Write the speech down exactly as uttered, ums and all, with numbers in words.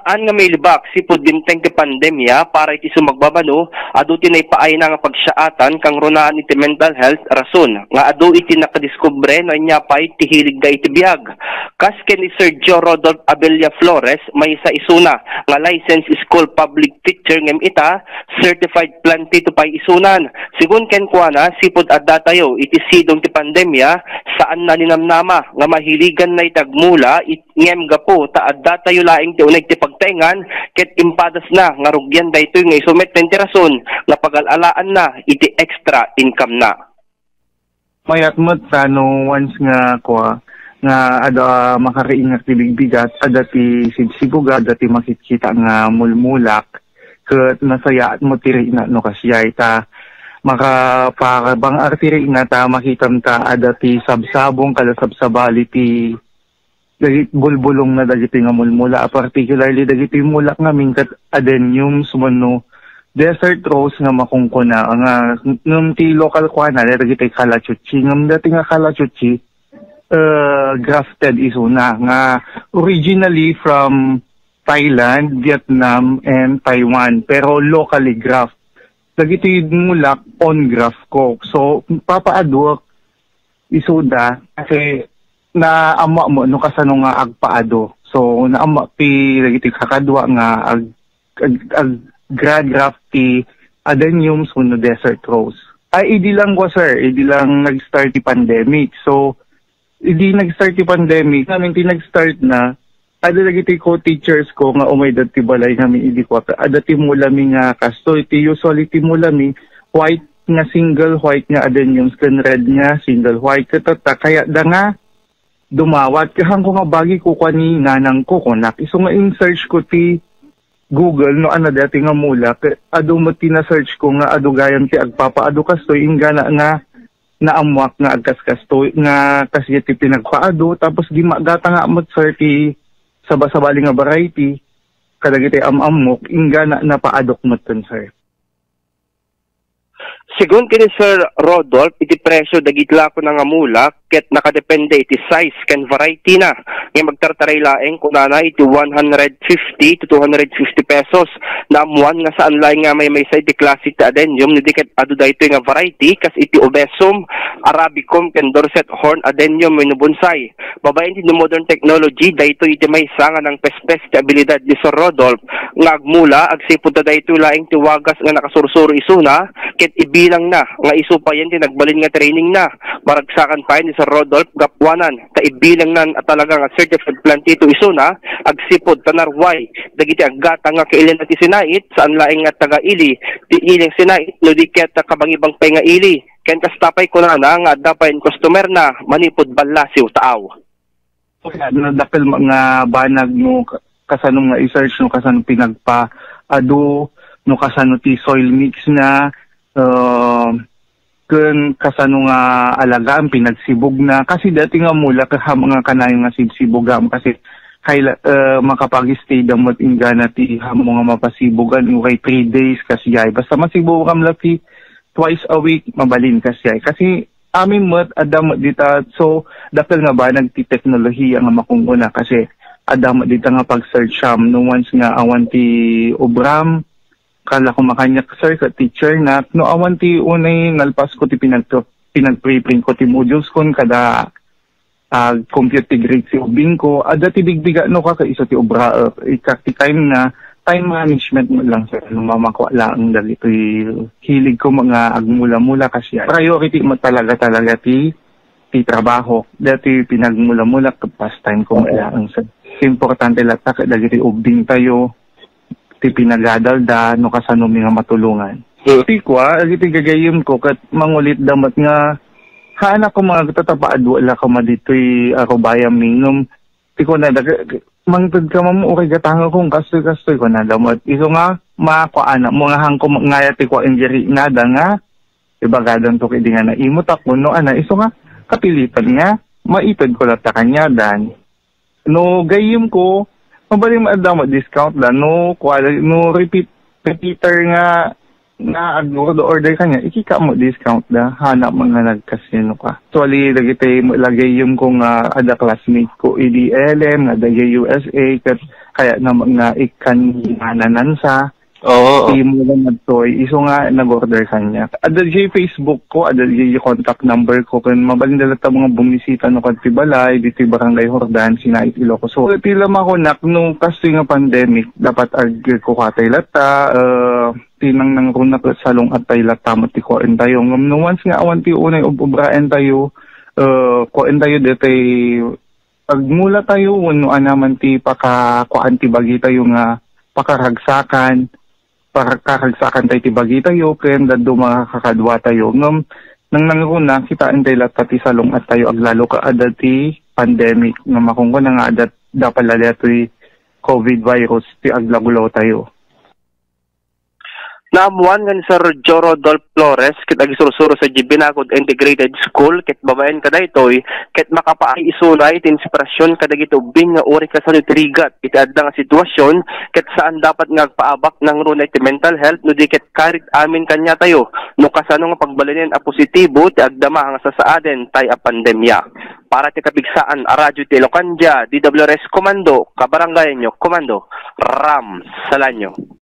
Saan nga may libak sipod dimteng ti pandemya para iti sumagbabano, adu tinay paay na nga pagsaatan kang runaan iti mental health rason. Nga adu iti nakadiskubre no inya pa iti hilig da iti biyag. Kas ken ni Sergio Rodolfo Abella Flores, may isa isuna nga licensed school public teacher ngem ita, certified Plantito pay isunan. Sigun ken kuana sipod adda tayo iti sidong ti pandemya, saan na ninamnama nga mahiligan na itagmula it ngem gapo ta adda tayo laing ti unay ti pagtaingan ket impadas na nga rugyan daytoy nga isumet ken ti rason nga pagalalaan na iti extra income na. Mayat met no once nga kwa nga ada makariingat ti bigbigat ada ti sidsibuga ada ti makikita nga mulmulak ket nasaya at mo tiri na no kasiyay ta makapakabang artiri na ta makitam ta ada ti sabsabong kada sabsabali ti dagiti bulbulong na dagiti nga mulmula, particularly dagiti mulak nga mingkat Adenium sumano desert rose nga makungkuna nga nung ti local kwa na dagiti kalachuchi ngam dati nga kalachuchi uh, grafted isuna nga originally from Thailand, Vietnam and Taiwan pero locally graft dagiti mulak on graft ko so papaadok isuda kasi na ama mo no kasano nga agpaado so na ama pi dagiti kakadwa nga ag, ag, ag grad graft ti Adenium suno desert rose ay idi lang ko sir idi lang nag-start ti pandemic so idi nag-start ti pandemic namin ti nag-start na ada dagiti ko teachers ko nga umay dati balay namin idi ko ada ti mulami nga kasto iti usually ti mulami white nga single white nga Adenium ken red nga single white katata kaya da nga dumawat kahang ko nga bagi ko kani nanang ko kunak iso nga in search ko ti Google no ana dati nga mula adu mo tina search ko nga adu gayan ti agpapaado kastoy ingana nga naamwak nga agkaskastoy nga kasi ti pinagpaado tapos di magata nga amot sir ti sabasabali nga variety kadagiti amamok ingana napaadok mo ton sir. Sigun kini Sir Rodolfo, iti presyo dagitla ko na nga mulak, ket nakadepende iti size ken variety na. Nga magtartaray laeng kunana iti one hundred fifty to two hundred fifty pesos. Na amuan nga saan laing nga may may sa iti classic ta Adenium, nidi ket adu daytoy nga variety, kas iti obesum, arabicum, ken Dorset horn Adenium wenno bonsai. Babaen ti modern technology, daytoy iti may sanga ng pespes ti abilidad ni Sir Rodolfo, nga agmula, agsipod ta daytoy laing ti wagas nga nakasursuro isuna, ket ibi bilang na nga isu pa yan tinagbalin nga training na maragsakan pa ni Sir Rodolfo gapwanan ta ibilang nan at talaga nga certified Plantito isu na agsipod tanarway dagiti aggata nga kailan ti sinait saan laing nga taga-ili ti iling sinait no di ket kabangibang pay nga ili ken kastapay ko na nga dapain customer na manipod balasiw taaw. Okay, nadakil mga banag no kasano nga i-search no kasano pinagpa ado no kasano ti soil mix na Uh, kun kasano nga alagaan pinagsibog na kasi dati nga mula ka mga kanayo nga sibsibogam kasi kayla uh, makapag-stay damot ingana ti hamo nga mapasibogan ukay three days kasi ay basta masibogam laki twice a week mabalin kasi ay kasi amin mat adam dita so dapel nga ba nagti teknolohiya nga makunguna kasi adam dita nga pag-search um, no once nga awan ti obram kala ko makanya sir ka teacher na no awan ti unay nalpas ko ti pinag pinag-preprint ko ti modules kon kada uh, compute ti grade si ubing ko ada ti bigbiga no ka iso ti obra uh, ikak ti time na time management mo lang sir no mamakwa lang dali ti hilig ko mga agmula-mula kasi priority mo talaga talaga ti ti trabaho dati pinagmula-mula pastime ko lang sir importante latta dali ti ubing tayo ti pinagadalda no kasano mi nga matulungan. Ti kwa agi ti gagayem ko kat mangulit damat nga hana ko mga tatapaad wala ka maditoy ako bayam mingom ti ko na mangtad ka mo okay gatanga kong kastoy kastoy ko na damat iso nga makuana mga hangko ngaya ti kwa injury nada nga ibagadan to kidi nga naimot ako no ana iso nga kapilitan nga maitod ko lata kanya dan no gayem ko mabaling maadama discount da no quality no repeat repeater nga na agno do order kanya ikika mo discount da hanap mga nagkasino ka actually dagiti lagay yung kung uh, ada classmate ko E D L M nga da U S A kat kaya na mga ikan nanansa. Oo. Di mo lang nagtoy, iso nga nag-order kanya. Adal yung Facebook ko, adal yung contact number ko, kung mabalindala ta mga bumisita no kanti balay, dito yung Barangay Hordan, Sinait, Ilocos. So, tila makunak, nung kasi nga pandemic, dapat agir ko katay lata, uh, tinang nang runak sa salong at tayo lata, matikoin tayo. No once nga awan tayo unay ubraen tayo, uh, koin tayo dito pagmula tayo, ano anaman ti pakakuan ti bagi tayo nga pakaragsakan, para kakagsakan tayo tibagi tayo, kaya dado mga kakadwa tayo. Ngam, nang nanguna, kitaan tayo lahat pati salong at tayo aglalo ka adat ti pandemic. Ngam akong ko na nga adat dapat lahat ti COVID virus ti aglagulaw tayo. Naamuan nga ni Sir Joro Dolph Flores, kit agisurusuro sa Gibinagod Integrated School, kit babayan ka daytoy, kit makapaay isulay, iti inspirasyon kadagito ubing nga uri ka sa nutrigat, iti adda nga sitwasyon, kit saan dapat nga paabak ng runa iti mental health, no di kit karit amin kanya tayo, no kasano nga pagbalinin a positibo, ti agdama nga sa saaden, tay a pandemya. Para ti kabigsaan, a radyo ti Ilocanja, D W R S Komando, kabarangay nyo, Komando, Ram, Salanyo.